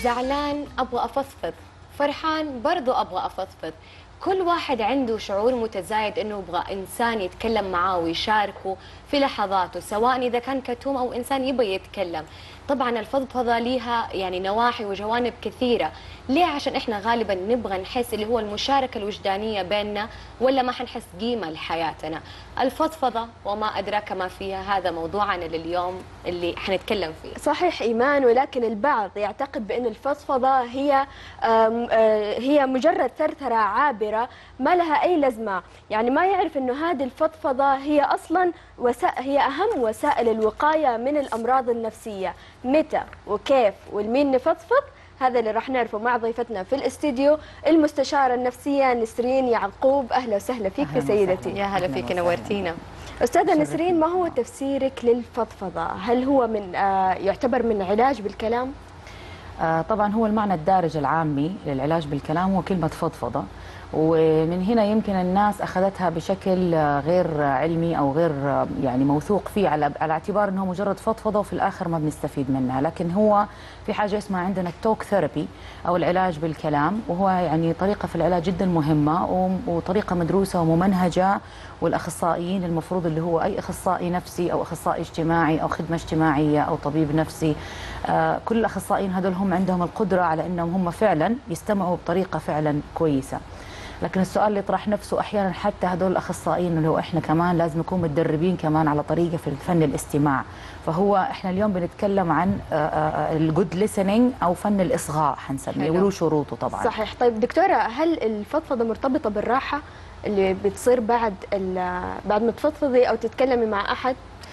زعلان أبغى أفضفض، فرحان برضو أبغى أفضفض. كل واحد عنده شعور متزايد إنه يبغى إنسان يتكلم معاه ويشاركه في لحظاته، سواء إذا كان كتوم أو إنسان يبغى يتكلم. طبعا الفضفضة ليها يعني نواحي وجوانب كثيرة. ليه؟ عشان إحنا غالبا نبغى نحس اللي هو المشاركة الوجدانية بيننا، ولا ما حنحس قيمة لحياتنا. الفضفضة وما أدراك ما فيها، هذا موضوعنا لليوم اللي حنتكلم فيه. صحيح إيمان، ولكن البعض يعتقد بأن الفضفضة هي مجرد ثرثرة عابرة ما لها أي لازمة، يعني ما يعرف أنه هذه الفضفضة هي أصلا هي أهم وسائل الوقاية من الأمراض النفسية. متى وكيف والمين نفضفض؟ هذا اللي راح نعرفه مع ضيفتنا في الاستديو المستشارة النفسية نسرين يعقوب. أهلا وسهلا فيك في سيدتي. يا هلا فيك، نورتينا. أستاذة نسرين، ما هو تفسيرك للفضفضة؟ هل هو من يعتبر من علاج بالكلام؟ طبعا هو المعنى الدارج العامي للعلاج بالكلام هو كلمة فضفضة، ومن هنا يمكن الناس أخذتها بشكل غير علمي أو غير يعني موثوق فيه، على اعتبار أنه مجرد فضفضة وفي الآخر ما بنستفيد منها. لكن هو في حاجة اسمها عندنا التوك ثيرابي أو العلاج بالكلام، وهو يعني طريقة في العلاج جدا مهمة وطريقة مدروسة وممنهجة. والأخصائيين المفروض اللي هو أي أخصائي نفسي أو أخصائي اجتماعي أو خدمة اجتماعية أو طبيب نفسي، كل الأخصائيين هذول هم عندهم القدرة على أنهم هم فعلا يستمعوا بطريقة فعلا كويسة. لكن السؤال اللي يطرح نفسه أحيانا حتى هذول الأخصائيين اللي هو إحنا كمان لازم نكون متدربين كمان على طريقة في فن الاستماع. فهو إحنا اليوم بنتكلم عن الجود ليسنينج أو فن الإصغاء حنسميه، وله شروطه طبعا. صحيح. طيب دكتورة، هل الفضفضة مرتبطة بالراحة اللي بتصير بعد ما تفضفضي أو تتكلمي مع أحد؟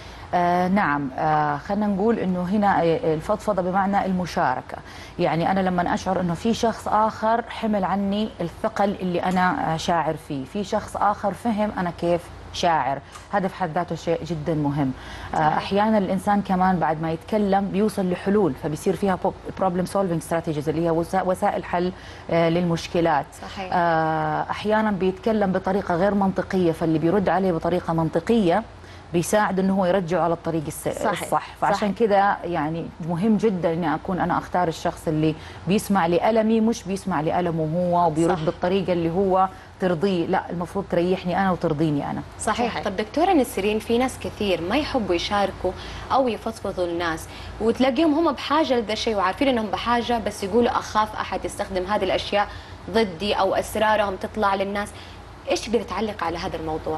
نعم. خلينا نقول انه هنا الفضفضه بمعنى المشاركه، يعني انا لما اشعر انه في شخص اخر حمل عني الثقل اللي انا شاعر فيه، في شخص اخر فهم انا كيف شاعر، هذا في حد ذاته شيء جدا مهم. احيانا الانسان كمان بعد ما يتكلم بيوصل لحلول، فبيصير فيها بروبلم سولفينج استراتيجيز اللي هي وسائل حل للمشكلات. صحيح. احيانا بيتكلم بطريقه غير منطقيه، فاللي بيرد عليه بطريقه منطقيه بيساعد انه هو يرجعه على الطريق الصح. فعشان كده يعني مهم جدا اني اكون انا اختار الشخص اللي بيسمع لألمي، مش بيسمع لألمه هو وبيرد بالطريقه اللي هو ترضيه، لا المفروض تريحني انا وترضيني انا. صحيح. طب دكتورة نسرين، في ناس كثير ما يحبوا يشاركوا او يفضفضوا للناس، وتلاقيهم هم بحاجه لذا الشيء وعارفين انهم بحاجه، بس يقولوا اخاف احد يستخدم هذه الاشياء ضدي او اسرارهم تطلع للناس. ايش تقدر تعلق على هذا الموضوع؟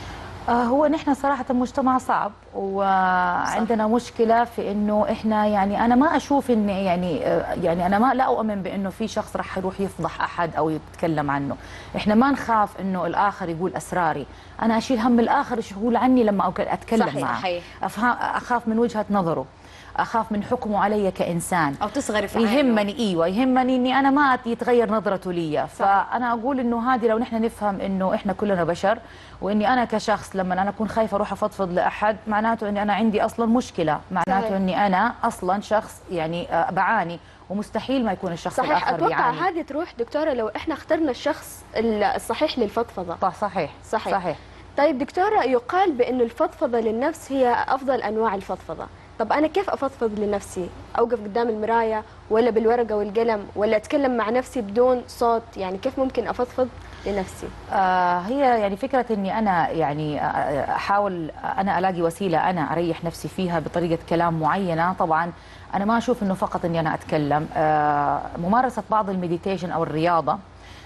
هو نحن صراحة مجتمع صعب، وعندنا مشكلة في انه احنا يعني انا ما اشوف ان يعني انا ما لا اؤمن بانه في شخص راح يروح يفضح احد او يتكلم عنه. احنا ما نخاف انه الاخر يقول اسراري، انا اشيل هم الاخر ايش يقول عني لما اتكلم معه. اخاف من وجهة نظره، اخاف من حكمه علي كانسان، او تصغري في عينه. يهمني اني انا ما يتغير نظرته لي. فانا اقول انه هذه لو نحن نفهم انه احنا كلنا بشر، واني انا كشخص لما انا اكون خايفه اروح افضفض لاحد معناته اني انا عندي اصلا مشكله، معناته اني انا اصلا شخص يعني بعاني، ومستحيل ما يكون الشخص الاخر بيعاني. اتوقع هذه تروح دكتوره لو احنا اخترنا الشخص الصحيح للفضفضه. صحيح. طيب دكتوره، يقال بانه الفضفضه للنفس هي افضل انواع الفضفضه. طب أنا كيف أفضفض لنفسي؟ أوقف قدام المراية ولا بالورقة والقلم ولا أتكلم مع نفسي بدون صوت؟ يعني كيف ممكن أفضفض لنفسي؟ هي يعني فكرة إني أنا يعني أحاول أنا ألاقي وسيلة أنا أريح نفسي فيها بطريقة كلام معينة. طبعا أنا ما أشوف إنه فقط إني أنا أتكلم، ممارسة بعض المديتيشن أو الرياضة،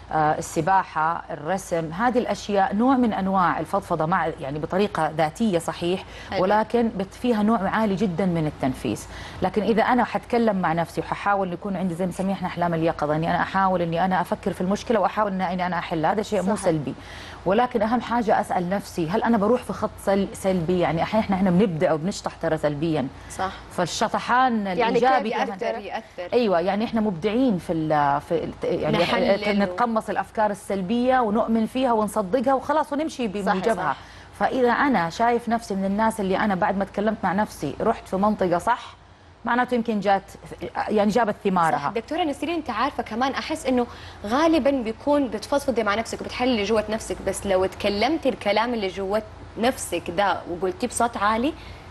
السباحة، الرسم، هذه الأشياء نوع من أنواع الفضفضة مع يعني بطريقة ذاتية صحيح، ولكن فيها نوع عالي جدا من التنفيذ. لكن إذا أنا حتكلم مع نفسي وححاول يكون عندي زي ما نسميه احنا أحلام اليقظة، إني أنا أحاول إني أنا أفكر في المشكلة وأحاول إني أنا أحلها، هذا شيء مو سلبي. ولكن أهم حاجة أسأل نفسي هل أنا بروح في خط سلبي؟ يعني أحيانا احنا بنبدأ وبنشطح ترى سلبيا. صح. فالشطحان يعني الإيجابي يأثر. أيوة، يعني احنا مبدعين في يعني نتقمص الأفكار السلبية ونؤمن فيها ونصدقها وخلاص ونمشي بموجبها. فإذا أنا شايف نفسي من الناس اللي أنا بعد ما تكلمت مع نفسي رحت في منطقة صح، معناته يمكن جابت ثمارها. صح. دكتورة نسرين، انت عارفة كمان احس انه غالبا بيكون بتفضفضي مع نفسك وبتحلي اللي جوه نفسك، بس لو تكلمتي الكلام اللي جوه نفسك ده وقلتيه بصوت عالي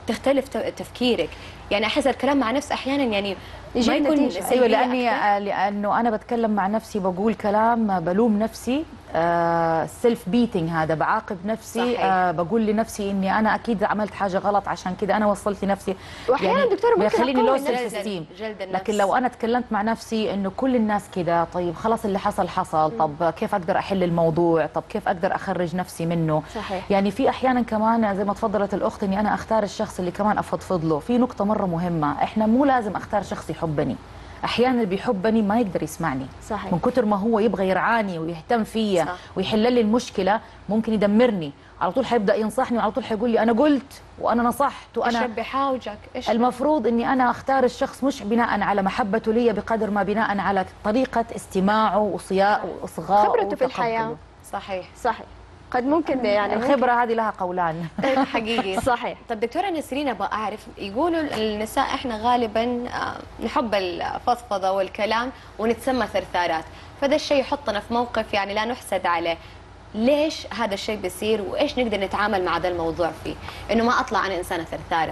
تختلف تفكيرك. يعني احس الكلام مع نفس احيانا يعني ما يجيب يكون نتيجة. سلبية ايوه لاني أكثر. لانه انا بتكلم مع نفسي بقول كلام بلوم نفسي، سيلف بيتنج، هذا بعاقب نفسي. صحيح. بقول لنفسي اني انا اكيد عملت حاجه غلط عشان كده انا وصلت لنفسي. واحيانا دكتوره ممكن بيخليني لو اقوي سيلف نفسي. استيم. جلد النفس. لكن لو انا تكلمت مع نفسي انه كل الناس كده، طيب خلاص اللي حصل حصل، طب كيف اقدر احل الموضوع، طب كيف اقدر اخرج نفسي منه. صحيح. يعني في احيانا كمان زي ما تفضلت الاخت اني انا اختار الشخص اللي كمان افضفض له. في نقطه مره مهمه، احنا مو لازم اختار شخص يحبني. احيانا اللي بيحبني ما يقدر يسمعني. صحيح. من كتر ما هو يبغى يرعاني ويهتم فيا صح. ويحل لي المشكله ممكن يدمرني. على طول حيبدا ينصحني وعلى طول حيقول لي انا قلت وانا نصحت ايش وانا. بحاوجك؟ ايش المفروض اني انا اختار الشخص مش بناء على محبته لي بقدر ما بناء على طريقه استماعه واصغائه خبرته في الحياه. وتقبله. صحيح. صحيح. قد ممكن يعني الخبره هذه لها قولان. حقيقي. صحيح. طب دكتورة نسرين، ابغى اعرف، يقولوا النساء احنا غالبا نحب الفضفضة والكلام ونتسمى ثرثارات، فده الشيء يحطنا في موقف يعني لا نحسد عليه. ليش هذا الشيء بيصير وايش نقدر نتعامل مع هذا الموضوع فيه؟ انه ما اطلع انا انسانة ثرثارة.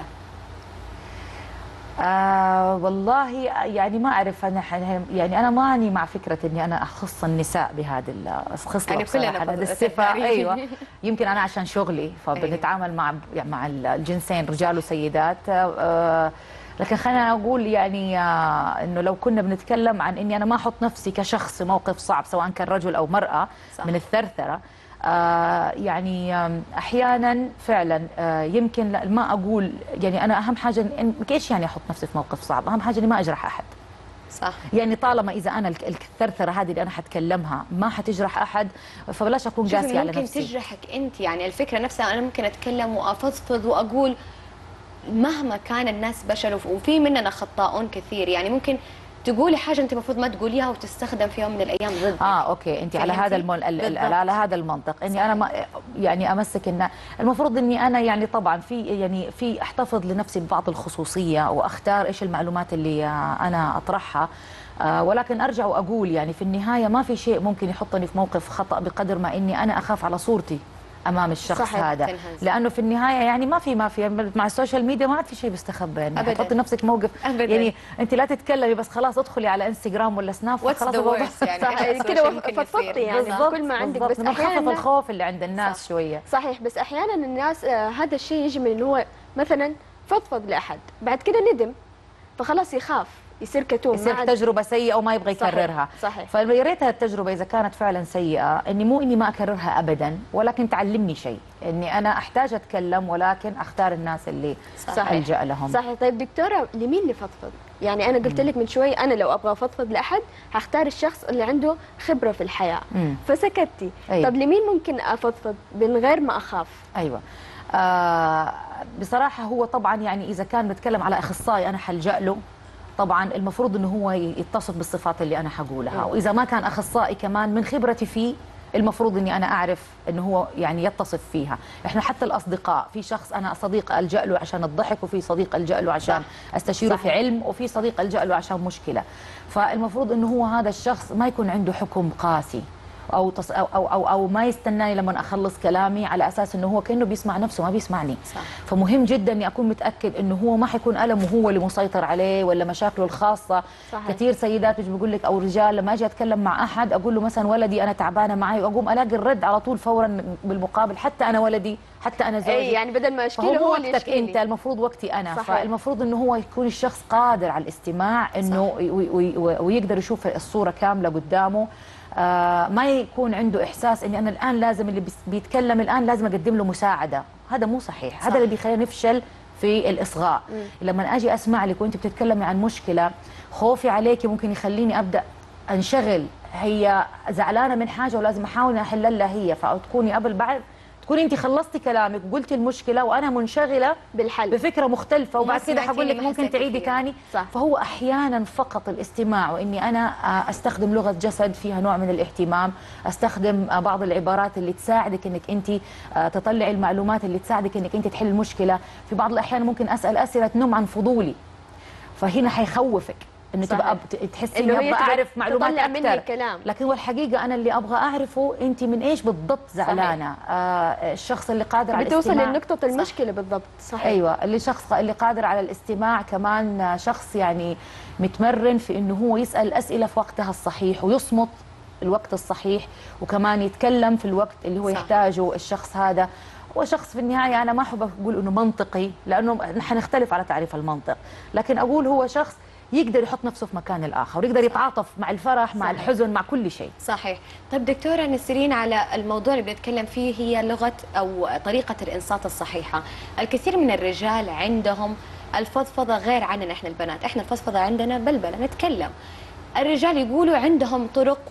والله يعني ما اعرف انا يعني انا ماني مع فكره اني انا اخص النساء بهذه الخصله. يعني كلنا هذه الصفه. ثرثارين. ايوه يمكن انا عشان شغلي فبنتعامل مع يعني مع الجنسين رجال وسيدات. لكن خلينا اقول يعني انه لو كنا بنتكلم عن اني انا ما احط نفسي كشخص موقف صعب سواء كان رجل او مراه صح. من الثرثره. يعني احيانا فعلا يمكن ما اقول يعني انا اهم حاجه ايش يعني احط نفسي في موقف صعب. اهم حاجه اني ما اجرح احد. صح. يعني طالما اذا انا الثرثره هذه اللي انا حتكلمها ما حتجرح احد فبلاش اكون شوفي قاسيه على ممكن نفسي. تجرحك انت، يعني الفكره نفسها انا ممكن اتكلم وافضفض واقول مهما كان الناس بشر وفي مننا خطاؤون كثير، يعني ممكن تقولي حاجه انت المفروض ما تقوليها وتستخدم في يوم من الايام ضدك. اوكي انت على هذا على هذا المنطق اني صحيح. انا ما يعني امسك ان المفروض اني انا يعني طبعا في احتفظ لنفسي ببعض الخصوصيه واختار ايش المعلومات اللي انا اطرحها. ولكن ارجع واقول يعني في النهايه ما في شيء ممكن يحطني في موقف خطا بقدر ما اني انا اخاف على صورتي امام الشخص. صحيح. هذا تنهز. لانه في النهايه يعني ما في مع السوشيال ميديا ما عاد في شيء بيستخبى. يعني أبداً. تحطي نفسك موقف أبداً. يعني انت لا تتكلمي بس خلاص ادخلي على انستغرام ولا سناب واتس خلاص ذا الموضوع. ورست يعني صح إيش كده السوشيال ممكن فضفضتي يصير؟ يعني بالضبط، كل ما عندك. بالضبط. بس نخفف احيانا الخوف اللي عند الناس صح. شويه. صحيح. بس احيانا الناس هذا الشيء يجي من انه هو مثلا فضفض لاحد بعد كده ندم فخلاص يخاف يصير كتوم ما يصير عاد- تجربه سيئه وما يبغى صحيح. يكررها. صحيح. فيا ريتها التجربه اذا كانت فعلا سيئه اني ما اكررها ابدا، ولكن تعلمني شيء اني انا احتاج اتكلم ولكن اختار الناس اللي صحيح. الجا لهم. صحيح. طيب دكتوره لمين اللي فضفض؟ يعني انا قلت لك من شوي انا لو ابغى افضفض لاحد هختار الشخص اللي عنده خبره في الحياه. فسكتي. أيوة. طب لمين ممكن افضفض من غير ما اخاف؟ ايوه. بصراحه هو طبعا يعني اذا كان بنتكلم على اخصائي انا حلجا له طبعا المفروض انه هو يتصف بالصفات اللي انا حقولها. واذا ما كان اخصائي كمان من خبرتي فيه المفروض اني انا اعرف انه هو يعني يتصف فيها. احنا حتى الاصدقاء في شخص انا صديق الجا له عشان الضحك، وفي صديق الجا له عشان استشيره في علم، وفي صديق الجا له عشان مشكله. فالمفروض انه هو هذا الشخص ما يكون عنده حكم قاسي او ما يستناني لما اخلص كلامي على اساس انه هو كانه بيسمع نفسه ما بيسمعني. صح. فمهم جدا اني اكون متاكد انه هو ما حيكون المه هو اللي مسيطر عليه ولا مشاكله الخاصه. صحيح. كثير سيدات بيجي بيقول لك او رجال لما اجي اتكلم مع احد اقول له مثلا ولدي انا تعبانه معي واقوم الاقي الرد على طول فورا بالمقابل حتى انا ولدي حتى انا زوجي. اي يعني بدل ما اشكي له فهو هو اللي وقتك يشكي انت لي. المفروض وقتي انا. صحيح. فالمفروض انه هو يكون الشخص قادر على الاستماع انه ويقدر يشوف الصوره كامله قدامه. ما يكون عنده احساس اني انا الان لازم اللي بيتكلم الان لازم اقدم له مساعده. هذا مو صحيح. صح. هذا اللي بيخلينا نفشل في الاصغاء. لما اجي اسمع لك وانت بتتكلمي عن مشكله خوفي عليك ممكن يخليني ابدا انشغل. هي زعلانه من حاجه ولازم احاول احل لها هي، فتكوني قبل بعد تكوني انت خلصتي كلامك وقلتي المشكله وانا منشغله بالحل بفكره مختلفه وما وبعد كده سمعتيني حقول لك ما ممكن حسيتي تعيدي فيها. ثاني. صح. فهو احيانا فقط الاستماع واني انا استخدم لغه جسد فيها نوع من الاهتمام، استخدم بعض العبارات اللي تساعدك انك انت تطلعي المعلومات اللي تساعدك انك انت تحل المشكله. في بعض الاحيان ممكن اسال اسئله تنم عن فضولي فهنا حيخوفك انه صحيح. تبقى تحسي إنه اني هي ابغى تبغى اعرف معلومات تطلع مني اكثر، كلام. لكن والحقيقه انا اللي ابغى اعرفه انت من ايش بالضبط زعلانه. الشخص اللي قادر على بتوصل الاستماع. لنقطة المشكلة بالضبط. صحيح. ايوه، اللي قادر على الاستماع، كمان شخص يعني متمرن في انه هو يسال الاسئله في وقتها الصحيح ويصمت الوقت الصحيح، وكمان يتكلم في الوقت اللي هو صح. يحتاجه الشخص هذا. هو شخص في النهايه انا ما احب اقول انه منطقي، لانه حنختلف على تعريف المنطق، لكن اقول هو شخص يقدر يحط نفسه في مكان الاخر ويقدر يتعاطف مع الفرح مع صحيح. الحزن مع كل شيء. صحيح. طيب دكتورة نسرين، على الموضوع اللي بنتكلم فيه هي لغة أو طريقة الإنصات الصحيحة. الكثير من الرجال عندهم الفضفضة غير عننا إحنا البنات، إحنا الفضفضة عندنا بلبلة نتكلم. الرجال يقولوا عندهم طرق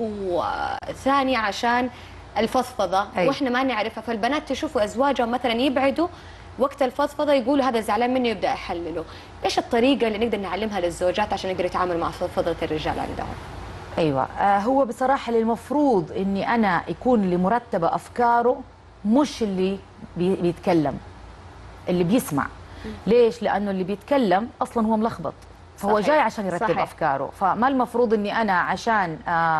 ثانية عشان الفضفضة وإحنا ما نعرفها، فالبنات تشوفوا أزواجهم مثلا يبعدوا وقت الفضفضة يقولوا هذا زعلان مني ويبدأ يحلله. إيش الطريقة اللي نقدر نعلمها للزوجات عشان يقدروا يتعاملوا مع فضفضة الرجال عندهم؟ ايوه، هو بصراحه اللي المفروض اني انا يكون اللي مرتبه افكاره، مش اللي بيتكلم، اللي بيسمع. ليش؟ لانه اللي بيتكلم اصلا هو ملخبط، فهو صحيح. جاي عشان يرتب صحيح. افكاره. فما المفروض اني انا عشان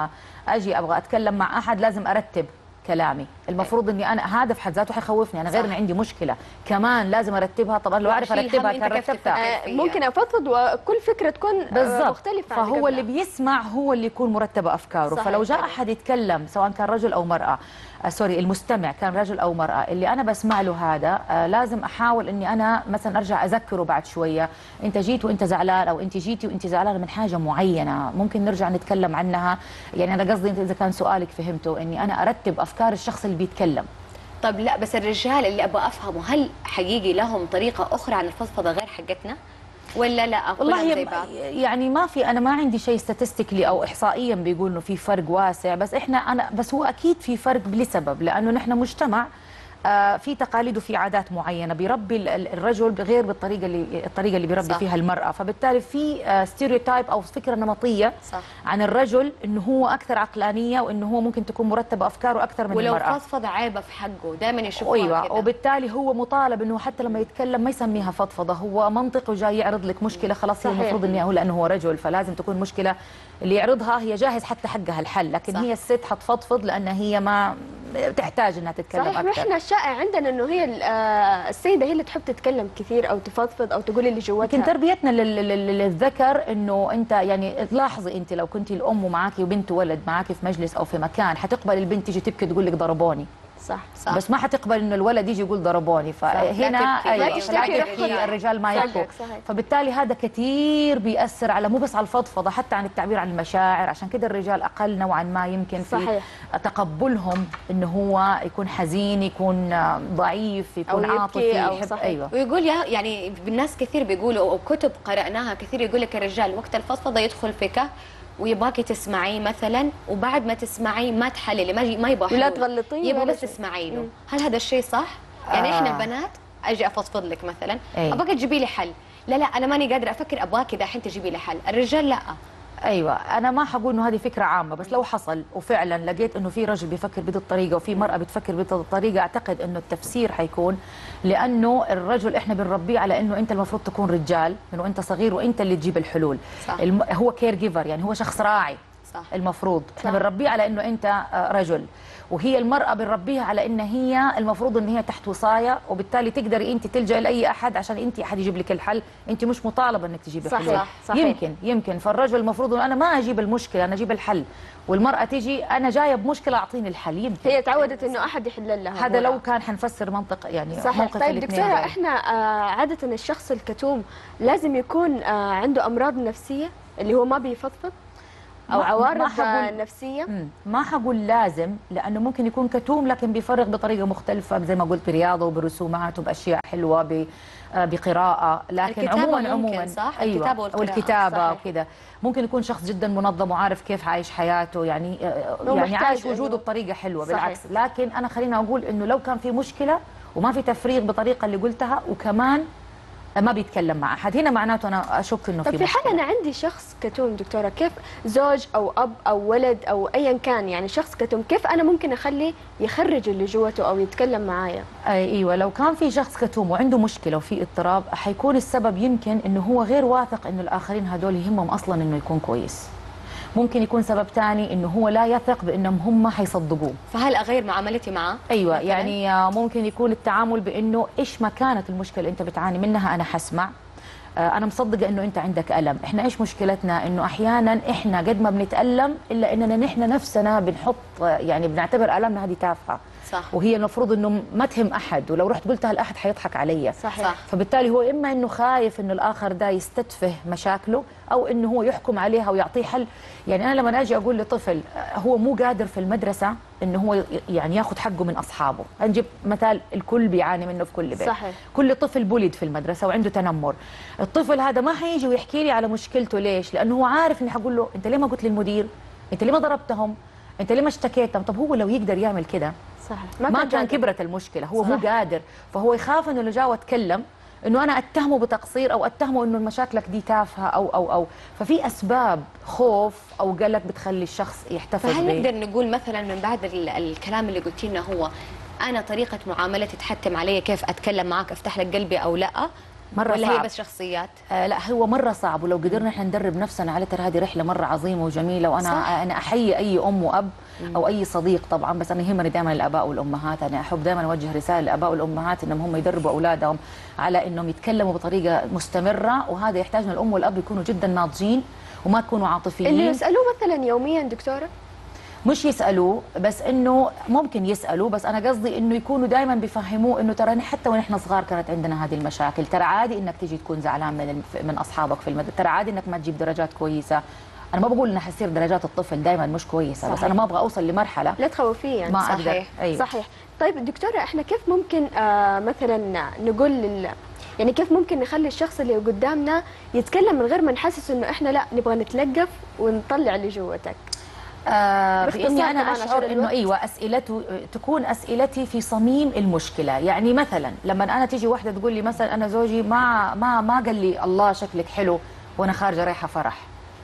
اجي ابغى اتكلم مع احد لازم ارتب كلامي. المفروض اني انا هذا في حد ذاته حيخوفني، انا غير اني عندي مشكله كمان لازم ارتبها. طبعا لو اعرف ارتبها كان رتبتها. ممكن افضفض وكل فكره تكون مختلفه عن فهو قبلها. اللي بيسمع هو اللي يكون مرتب افكاره. صحيح. فلو جاء احد يتكلم سواء كان رجل او مراه، سوري المستمع كان رجل او مراه، اللي انا بسمع له هذا لازم احاول اني انا مثلا ارجع اذكره بعد شويه، انت جيت وانت زعلان، او انت جيتي وانت زعلانه من حاجه معينه ممكن نرجع نتكلم عنها. يعني انا قصدي اذا كان سؤالك فهمته، اني انا ارتب افكار الشخص اللي بيتكلم. طب لا، بس الرجال اللي ابغى افهمه، هل حقيقي لهم طريقه اخرى عن الفضفضه غير حقتنا ولا لا؟ والله زي بعض؟ يعني ما في، انا ما عندي شيء ستاتستيكلي او احصائيا بيقول انه في فرق واسع، بس بس هو اكيد في فرق لسبب، لانه نحن مجتمع في تقاليد وفي عادات معينه بيربي الرجل غير الطريقه اللي بيربي صح. فيها المراه، فبالتالي في ستيريوتايب او فكره نمطيه صح. عن الرجل انه هو اكثر عقلانيه، وانه هو ممكن تكون مرتبه افكاره اكثر من ولو المراه. فضفضه عيبه في حقه دائما يشوفوها ايوه، كده. وبالتالي هو مطالب انه حتى لما يتكلم ما يسميها فضفضه، هو منطق وجاي يعرض لك مشكله. خلاص هي صحيح. المفروض انه لانه هو رجل فلازم تكون مشكله اللي يعرضها هي جاهز حتى حقها الحل، لكن صح. هي الست حتفضفض لان هي ما تحتاج انها تتكلم صحيح. اكثر. واحنا الشائع عندنا انه هي السيده هي اللي تحب تتكلم كثير او تفضفض او تقول اللي جواتها. لكن تربيتنا للذكر انه انت يعني تلاحظي، انت لو كنتي الام ومعاكي وبنت وولد معاكي في مجلس او في مكان، حتقبل البنت تيجي تبكي تقول لك ضربوني، صح. صح. بس ما حتقبل انه الولد يجي يقول ضربوني. فهنا لا تبكي. أيوة، لا تشتكي تبكي، الرجال ما صحيح. يبكوا. صحيح. فبالتالي هذا كثير بيأثر على مو بس على الفضفضه، حتى عن التعبير عن المشاعر. عشان كده الرجال اقل نوعا ما يمكن في صحيح. تقبلهم انه هو يكون حزين، يكون ضعيف، يكون أو يبكي عاطفي، أو يحب. صحيح. ايوه. ويقول يعني الناس كثير بيقولوا او كتب قرأناها كثير يقول لك الرجال وقت الفضفضه يدخل في كهف ويبغاكي تسمعيه مثلا، وبعد ما تسمعيه ما تحللي، ما يبغى ولا حلول، تغلطيه يبغى ولا بس شيء. تسمعي له. هل هذا الشيء صح؟ يعني احنا البنات اجي افضفض لك مثلا، ابغاك تجيبي لي حل، لا انا ماني قادره افكر، ابغاك دحين تجيبي لي حل. الرجال لا. ايوه، انا ما حقول انه هذه فكره عامه، بس لو حصل وفعلا لقيت انه في رجل بيفكر بهذه الطريقه وفي مراه بتفكر بهذه الطريقه، اعتقد انه التفسير حيكون لانه الرجل احنا بنربيه على انه انت المفروض تكون رجال من وانت صغير وانت اللي تجيب الحلول. صح. هو كير جيفر، يعني هو شخص راعي. صح. المفروض احنا بنربيه على انه انت رجل، وهي المراه بنربيها على ان هي المفروض ان هي تحت وصايه، وبالتالي تقدري انت تلجئي لاي احد عشان انت احد يجيب لك الحل، انت مش مطالبه انك تجيبي صحيح. حلول. صحيح. يمكن فالرجل المفروض انه انا ما اجيب المشكله، انا اجيب الحل، والمراه تيجي انا جايه بمشكله اعطيني الحل. يمكن هي تعودت انه احد يحل لها. هذا لو كان حنفسر منطق يعني صحيح. موقف طيب الاثنين دكتوره، دول. احنا عاده الشخص الكتوم لازم يكون عنده امراض نفسيه اللي هو ما بيفضفض او عوارض نفسيه. ما حقول لازم، لانه ممكن يكون كتوم لكن بيفرغ بطريقه مختلفه، زي ما قلت برياضه وبرسومات وباشياء حلوه بقراءه، لكن عموما صح؟ ايوه، والكتابه صحيح. وكذا. ممكن يكون شخص جدا منظم وعارف كيف عايش حياته، يعني عايش وجوده بطريقه حلوه. صحيح. بالعكس، لكن انا خليني اقول انه لو كان في مشكله وما في تفريغ بالطريقه اللي قلتها، وكمان ما بيتكلم مع احد، هنا معناته انا اشك انه طب في في حال مشكلة. انا عندي شخص كتوم دكتوره، كيف زوج او اب او ولد او ايا كان يعني شخص كتوم، كيف انا ممكن اخليه يخرج اللي جوته او يتكلم معايا؟ ايوه، لو كان في شخص كتوم وعنده مشكله وفي اضطراب، حيكون السبب يمكن انه هو غير واثق انه الاخرين هدول يهمهم اصلا انه يكون كويس. ممكن يكون سبب ثاني انه هو لا يثق بانهم هم حيصدقوه. فهل اغير معاملتي معه؟ ايوه مثلاً؟ يعني ممكن يكون التعامل بانه ايش ما كانت المشكله اللي انت بتعاني منها انا حسمع. انا مصدقه انه انت عندك الم، احنا ايش مشكلتنا انه احيانا احنا قد ما بنتالم الا اننا نحن نفسنا بنحط يعني بنعتبر الامنا هذه تافهه. صح. وهي المفروض انه ما تهم احد، ولو رحت قلتها لاحد حيضحك علي. صحيح. فبالتالي هو اما انه خايف انه الاخر ده يستتفه مشاكله، او انه هو يحكم عليها ويعطيه حل. يعني انا لما اجي اقول لطفل هو مو قادر في المدرسه انه هو يعني ياخذ حقه من اصحابه، نجيب مثال الكل بيعاني منه في كل بيت. صحيح. كل طفل بولد في المدرسه وعنده تنمر. الطفل هذا ما حيجي ويحكي لي على مشكلته، ليش؟ لانه هو عارف اني حقول له انت ليه ما قلت للمدير؟ انت ليه ما ضربتهم؟ انت ليه ما اشتكيتهم؟ طب هو لو يقدر يعمل كده صحيح. ما كان كبرت المشكله، هو صح. مو قادر، فهو يخاف انه لو جاء واتكلم انه انا اتهمه بتقصير او اتهمه انه مشاكلك دي تافهه او ففي اسباب خوف او قلق بتخلي الشخص يحتفظ فهل نقدر نقول مثلا من بعد الكلام اللي قلتي لنا هو انا طريقه معاملتي تحتم علي كيف اتكلم معك، افتح لك قلبي او لا؟ مرة ولا صعب. هي بس شخصيات؟ لا هو مرة صعب، ولو قدرنا احنا ندرب نفسنا على ترى هذه رحلة مرة عظيمة وجميلة. وانا صح. انا احيي اي ام واب او اي صديق طبعا، بس انا يهمني دائما الاباء والامهات. انا احب دائما اوجه رسالة للاباء والامهات انهم هم يدربوا اولادهم على انهم يتكلموا بطريقة مستمرة، وهذا يحتاج من الام والاب يكونوا جدا ناضجين وما تكونوا عاطفيين. اللي يسالوه مثلا يوميا دكتوره؟ مش يسالوه بس، انه ممكن يسالوا، بس انا قصدي انه يكونوا دائما بيفهموه انه ترى حتى ونحن صغار كانت عندنا هذه المشاكل، ترى عادي انك تيجي تكون زعلان من اصحابك في المدرسه، ترى عادي انك ما تجيب درجات كويسه. انا ما بقول انها حتصير درجات الطفل دائما مش كويسه، بس صحيح. انا ما ابغى اوصل لمرحله لا تخوفيه يعني. ما صحيح. اقدر. أيوة. صحيح. طيب دكتوره، احنا كيف ممكن مثلا نقول يعني كيف ممكن نخلي الشخص اللي قدامنا يتكلم من غير ما نحسس انه احنا لا نبغى نتلقف ونطلع اللي جوتك؟ بإني أنا طبعاً أشعر عشان إنه الوقت. أيوة أسئلته تكون أسئلتي في صميم المشكلة. يعني مثلا لما أنا تيجي واحدة تقول لي مثلا أنا زوجي ما قال لي الله شكلك حلو وأنا خارجة رايحة فرح،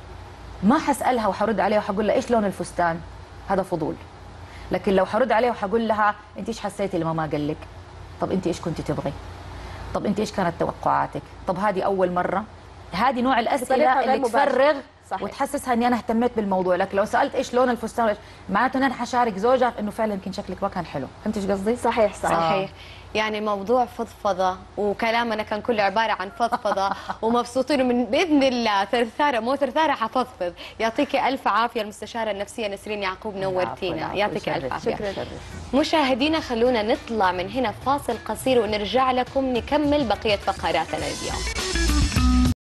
ما حسألها وحرد عليها وحقول لها إيش لون الفستان، هذا فضول. لكن لو حرد عليها وحقول لها أنت إيش حسيتي لما ما قال لك؟ طب أنت إيش كنت تبغي؟ طب أنت إيش كانت توقعاتك؟ طب هذه أول مرة؟ هذه نوع بطريقة الأسئلة غير اللي مباشرة. تفرغ صحيح. وتحسسها اني انا اهتميت بالموضوع. لكن لو سالت ايش لون الفستان معناته ان انا حشارك زوجها انه فعلا يمكن شكلك ما كان حلو. فهمت ايش قصدي؟ صحيح. صحيح. يعني موضوع فضفضه، وكلامنا كان كله عباره عن فضفضه ومبسوطين من باذن الله ثرثاره مو ثرثاره حفضفض. يعطيكي الف عافيه المستشاره النفسيه نسرين يعقوب، نورتينا. يعطيك الف عافيه. شكرا. مشاهدينا خلونا نطلع من هنا فاصل قصير ونرجع لكم نكمل بقيه فقراتنا اليوم.